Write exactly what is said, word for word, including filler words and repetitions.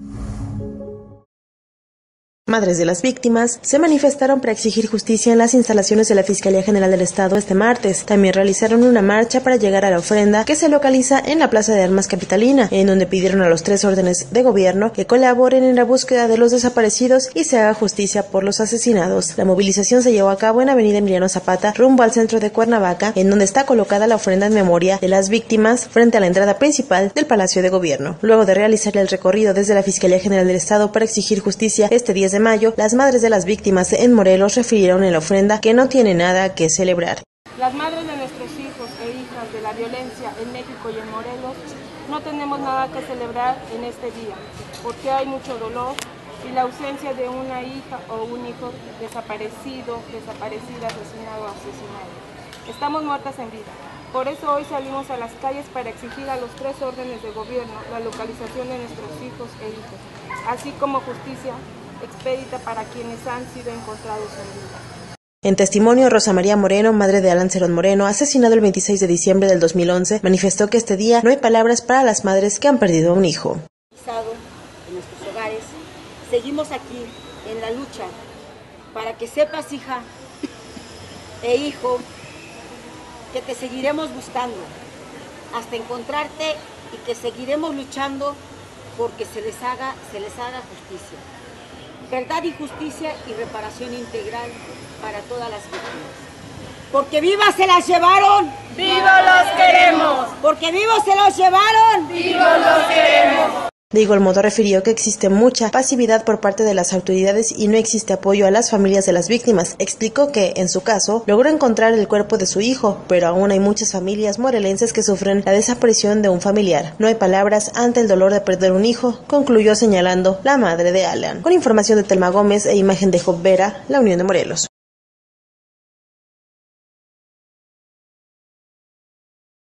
Madres de las víctimas se manifestaron para exigir justicia en las instalaciones de la Fiscalía General del Estado este martes. También realizaron una marcha para llegar a la ofrenda que se localiza en la Plaza de Armas Capitalina, en donde pidieron a los tres órdenes de gobierno que colaboren en la búsqueda de los desaparecidos y se haga justicia por los asesinados. La movilización se llevó a cabo en Avenida Emiliano Zapata, rumbo al centro de Cuernavaca, en donde está colocada la ofrenda en memoria de las víctimas frente a la entrada principal del Palacio de Gobierno. Luego de realizar el recorrido desde la Fiscalía General del Estado para exigir justicia este diez de mayo, las madres de las víctimas en Morelos refirieron en la ofrenda que no tiene nada que celebrar. Las madres de nuestros hijos e hijas de la violencia en México y en Morelos no tenemos nada que celebrar en este día, porque hay mucho dolor y la ausencia de una hija o un hijo desaparecido, desaparecida, asesinado o asesinado. Estamos muertas en vida. Por eso hoy salimos a las calles para exigir a los tres órdenes de gobierno la localización de nuestros hijos e hijas, así como justicia expedita para quienes han sido encontrados en vida. En testimonio, Rosa María Moreno, madre de Alan Cerón Moreno, asesinado el veintiséis de diciembre del dos mil once, manifestó que este día no hay palabras para las madres que han perdido a un hijo. En nuestros hogares, seguimos aquí en la lucha para que sepas, hija e hijo, que te seguiremos buscando hasta encontrarte y que seguiremos luchando porque se les haga, se les haga justicia. Verdad y justicia y reparación integral para todas las víctimas. Porque vivas se las llevaron, ¡vivos los queremos! Porque vivos se los llevaron, ¡vivos los queremos! De igual modo refirió que existe mucha pasividad por parte de las autoridades y no existe apoyo a las familias de las víctimas. Explicó que, en su caso, logró encontrar el cuerpo de su hijo, pero aún hay muchas familias morelenses que sufren la desaparición de un familiar. No hay palabras ante el dolor de perder un hijo, concluyó señalando la madre de Alan. Con información de Telma Gómez e imagen de Job Vera, La Unión de Morelos.